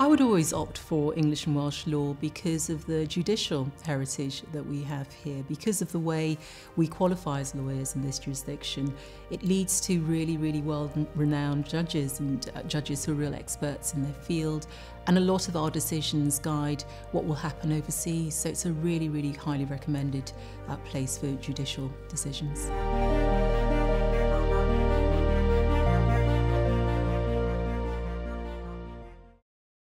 I would always opt for English and Welsh law because of the judicial heritage that we have here, because of the way we qualify as lawyers in this jurisdiction. It leads to really, really well-renowned judges and judges who are real experts in their field, and a lot of our decisions guide what will happen overseas, so it's a really, really highly recommended place for judicial decisions.